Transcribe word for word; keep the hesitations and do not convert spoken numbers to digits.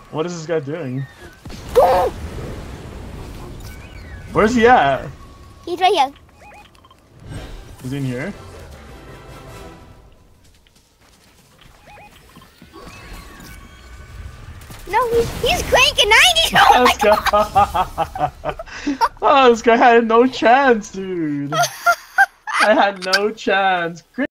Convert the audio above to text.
What is this guy doing? Where's he at? He's right here. Is he in here? No, he's, he's cranking ninety! Oh my god! Oh, this guy had no chance, dude. I had no chance.